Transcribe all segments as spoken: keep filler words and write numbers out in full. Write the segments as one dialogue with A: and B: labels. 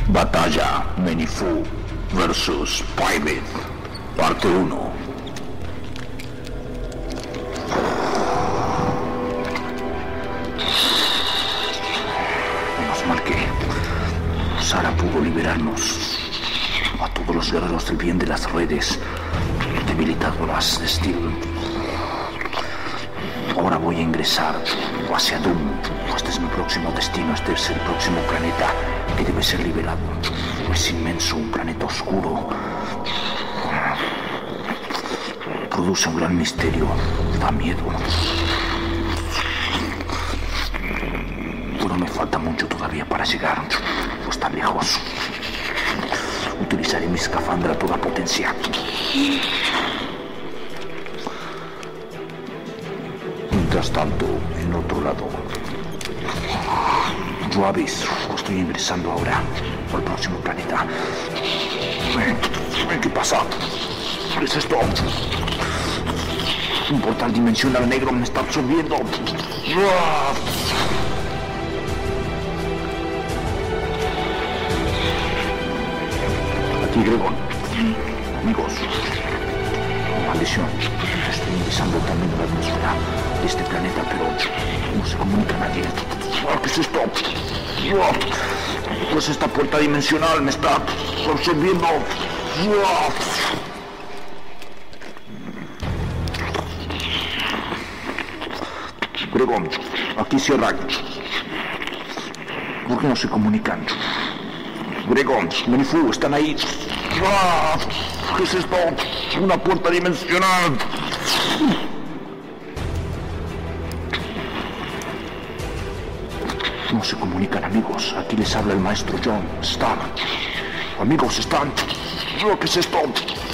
A: Batalla Menifu versus Pyramid, parte uno. Menos mal que Sara pudo liberarnos a todos los guerreros del bien de las redes, debilitándolas de Steel. Ahora voy a ingresar hacia Doom. Este es mi próximo destino, este es el próximo planeta que debe ser liberado. Es inmenso, un planeta oscuro. Produce un gran misterio, da miedo. Pero me falta mucho todavía para llegar, pues tan lejos. Utilizaré mi escafandra a toda potencia. Mientras tanto, en otro lado, yo aviso, estoy ingresando ahora al próximo planeta. ¿Qué pasa? ¿Qué es esto? Un portal dimensional negro me está absorbiendo. Aquí, Gregor. Amigos. Maldición. Estoy ingresando también a la atmósfera de este planeta, pero no se comunica a nadie. ¿Qué es esto? Pues esta puerta dimensional me está absorbiendo. Gregor, aquí cierran. ¿Por qué no se comunican? Gregor, Menifu, están ahí. ¿Qué es esto? Una puerta dimensional. No se comunican, amigos. Aquí les habla el maestro John. Están. Amigos, están. ¿Qué es esto?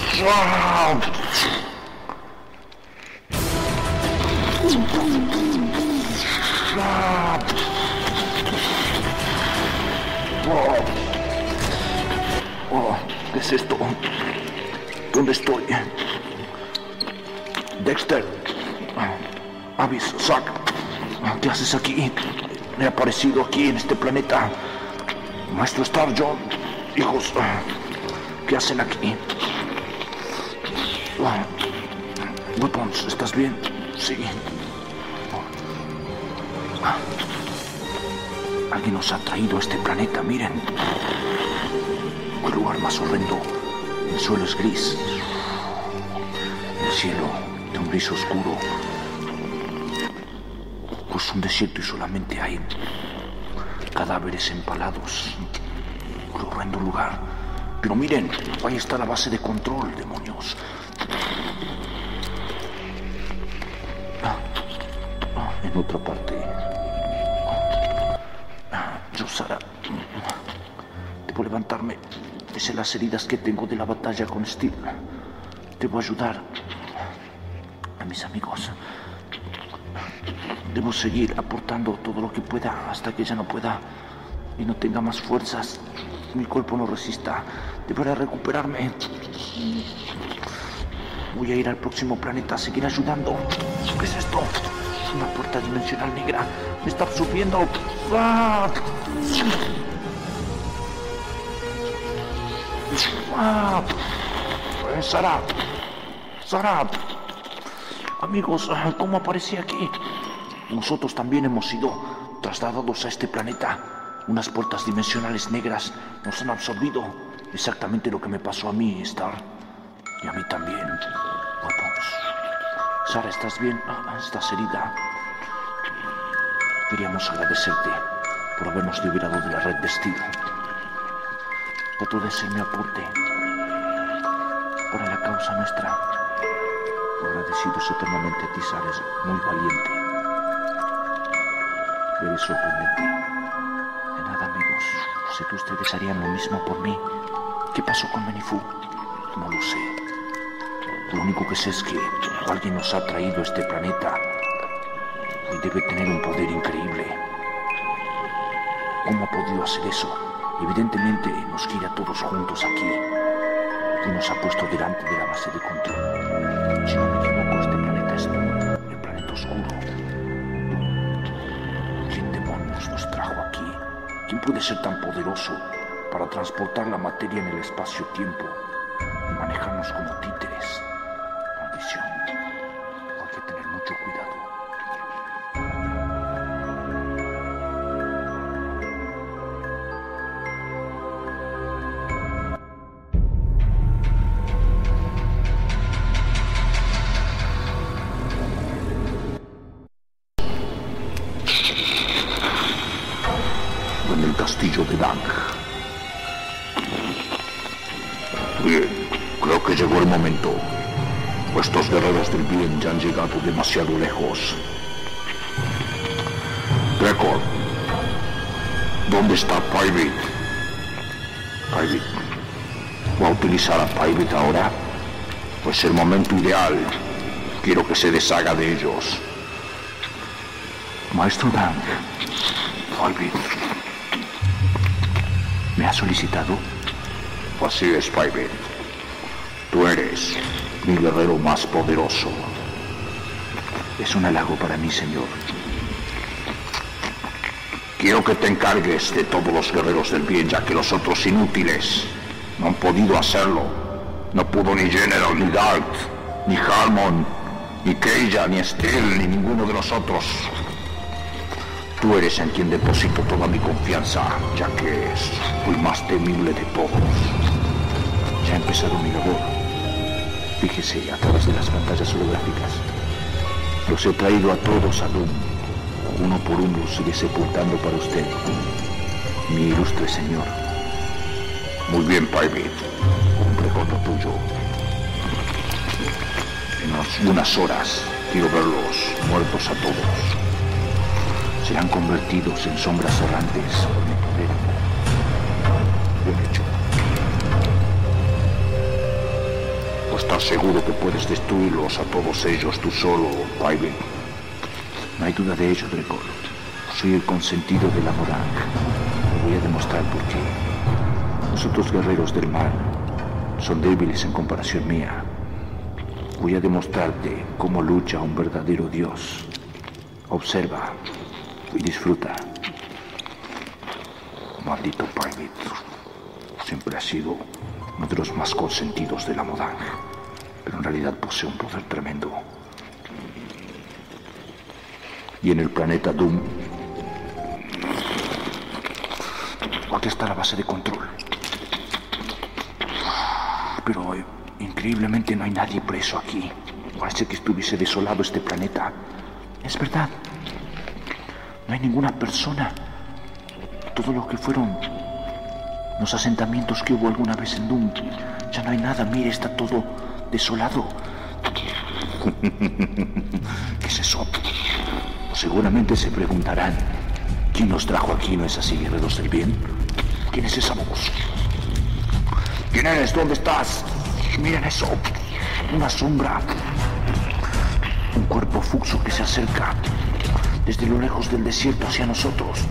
A: Oh, ¿qué es esto? ¿Dónde estoy? Dexter. Avis, Zack. ¿Qué haces aquí? He aparecido aquí en este planeta. Maestro Star, John. Hijos, ¿qué hacen aquí? Weapons, ¿estás bien? Sí. Alguien nos ha traído a este planeta, miren. El lugar más horrendo. El suelo es gris. El cielo de un gris oscuro. Pues un desierto y solamente hay cadáveres empalados. Un horrendo lugar. Pero miren, ahí está la base de control, demonios. Ah, ah, en otra parte. Ah, yo, Sara, debo levantarme. Pese a las heridas que tengo de la batalla con Steel. Debo ayudar a mis amigos. Debo seguir aportando todo lo que pueda hasta que ya no pueda y no tenga más fuerzas. Mi cuerpo no resista. Deberé recuperarme. Voy a ir al próximo planeta a seguir ayudando. ¿Qué es esto? Una puerta dimensional negra. Me está absorbiendo. ¡Ah! ¡Ah! Sara. Sara. Amigos, ¿cómo aparecí aquí? Nosotros también hemos sido trasladados a este planeta. Unas puertas dimensionales negras nos han absorbido. Exactamente lo que me pasó a mí, Star. Y a mí también. Weapons. Sara, ¿estás bien? ¿Estás herida? Queríamos agradecerte por habernos liberado de la red de Steel. Trato de hacer mi aporte para la causa nuestra. Agradecidos eternamente a ti, Sara. Es muy valiente. Eres sorprendente. De nada, amigos. Sé que ustedes harían lo mismo por mí. ¿Qué pasó con Menifu? No lo sé. Lo único que sé es que alguien nos ha traído a este planeta y debe tener un poder increíble. ¿Cómo ha podido hacer eso? Evidentemente nos quiere a todos juntos aquí y nos ha puesto delante de la base de control. Si no me equivoco, este planeta es el planeta oscuro. ¿Quién demonios nos trajo aquí? ¿Quién puede ser tan poderoso para transportar la materia en el espacio-tiempo y manejarnos como títeres. Maldición. Hay que tener mucho cuidado. En el castillo de Dang. Bien, creo que llegó el momento. Estos guerreros del bien ya han llegado demasiado lejos. Record, ¿dónde está Pybit? Pybit. ¿Va a utilizar a Pybit ahora? Pues el momento ideal. Quiero que se deshaga de ellos. Maestro Dang. Pybit. ¿Me ha solicitado? Así es, Pybit. Tú eres mi guerrero más poderoso. Es un halago para mí, señor. Quiero que te encargues de todos los guerreros del bien, ya que los otros inútiles no han podido hacerlo. No pudo ni General, ni Dart, ni Harmon, ni Keija, ni Steel, ni ninguno de los otros. Tú eres en quien deposito toda mi confianza, ya que es el más temible de todos. Ya ha empezado mi labor. Fíjese a través de las pantallas holográficas. Los he traído a todos a Doom. Uno por uno los iré sepultando para usted, mi ilustre señor. Muy bien, Pybit. Cumple con lo tuyo. En unas horas quiero verlos muertos a todos. Serán convertidos en sombras errantes por mi poder. Bien hecho. ¿O estás seguro que puedes destruirlos a todos ellos tú solo, Pybit? No hay duda de ello, Drekor. Soy el consentido de la Morang. Te voy a demostrar por qué. Los otros guerreros del mal son débiles en comparación mía. Voy a demostrarte cómo lucha un verdadero dios. Observa y disfruta. Maldito Pybit. Siempre ha sido uno de los más consentidos de la Morang, pero en realidad posee un poder tremendo. Y en el planeta Doom, aquí está la base de control. Pero eh, increíblemente no hay nadie preso aquí. Parece que estuviese desolado este planeta. Es verdad. No hay ninguna persona. Todo lo que fueron los asentamientos que hubo alguna vez en Doom, ya no hay nada. Mire, está todo desolado. ¿Qué es eso? Seguramente se preguntarán, ¿quién nos trajo aquí? ¿No es así, guerreros del bien? ¿Quién es esa voz? ¿Quién eres? ¿Dónde estás? Miren eso. Una sombra. Un cuerpo fucso que se acerca desde lo lejos del desierto hacia nosotros.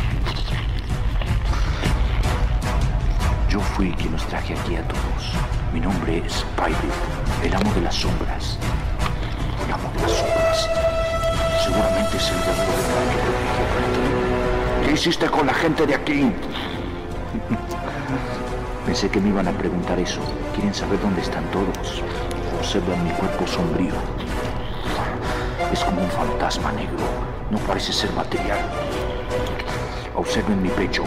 A: Yo fui quien los traje aquí a todos. Mi nombre es Pybit, el amo de las sombras. El amo de las sombras. Seguramente es el guerrero de mal que protegió Planeta. ¿Qué hiciste con la gente de aquí? Pensé que me iban a preguntar eso. ¿Quieren saber dónde están todos? Observan mi cuerpo sombrío. Es como un fantasma negro. No parece ser material. Observen mi pecho.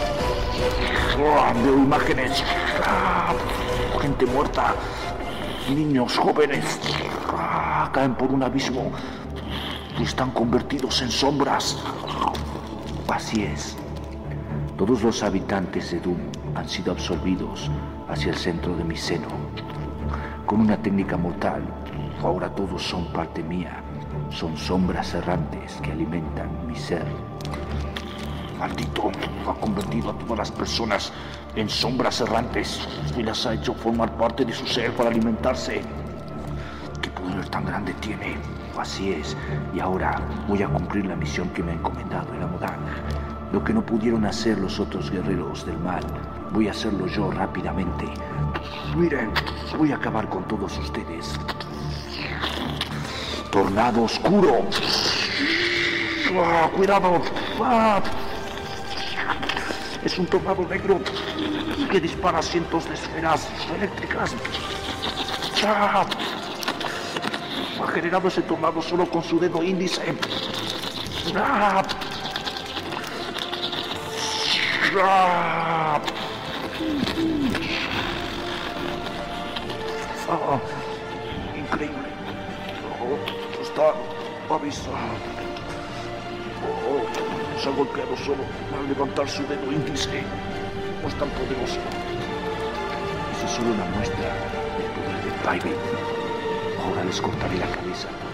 A: Veo imágenes. Gente muerta. Niños, jóvenes. Caen por un abismo. Están convertidos en sombras. Así es. Todos los habitantes de Doom han sido absorbidos hacia el centro de mi seno. Con una técnica mortal, ahora todos son parte mía. Son sombras errantes que alimentan mi ser. Maldito, ha convertido a todas las personas en sombras errantes y las ha hecho formar parte de su ser para alimentarse. ¿Qué poder tan grande tiene? Así es, y ahora voy a cumplir la misión que me ha encomendado el Amodang. Lo que no pudieron hacer los otros guerreros del mal, voy a hacerlo yo rápidamente. Miren, voy a acabar con todos ustedes. Tornado oscuro. Ah, cuidado. Ah. Es un tornado negro que dispara cientos de esferas eléctricas. ¡Chap! Ha generado ese tornado solo con su dedo índice. ¡Chap! ¡Chap! Ah, increíble. Oh, está avisado. Oh, se ha golpeado solo al levantar su dedo índice. No es tan poderoso. Eso es solo una muestra del poder de Private. Ahora les cortaré la cabeza.